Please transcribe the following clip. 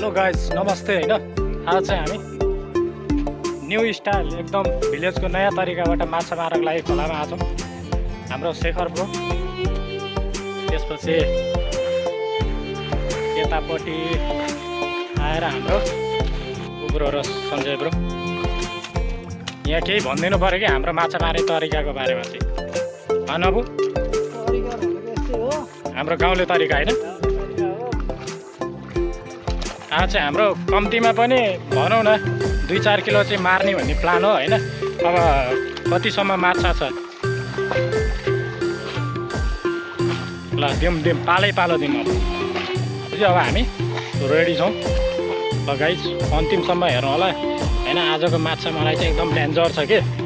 So guys नमस्ते हैन। आज चाहिँ हामी न्यू स्टाइल एकदम भिलेजको नयाँ तरिकाबाट माछा मार्नको लागि खोलामा आछौँ। हाम्रो शेखर ब्रो, त्यसपछि यतापट्टि आएर हाम्रो ब्रो र सञ्जय ब्रो। यहाँ केही भनिदिनु पऱ्यो कि हाम्रो माछा मार्ने तरिकाको बारेमा चाहिँ अनबु हाम्रो गाउँले तरिका होइन। आज चाहिँ हाम्रो कम्तीमा पनि भनौँ न 2-4 किलो चाहिँ मार्ने भन्ने प्लान हो होइन। अब कतिसम्म माछा छ ल दिउँ पालै पालो दिउँ। अब हामी रेडी छौँ। ल गाइज अन्तिमसम्म हेरौँ होला होइन। आजको माछा मलाई चाहिँ एकदम डेन्जर छ कि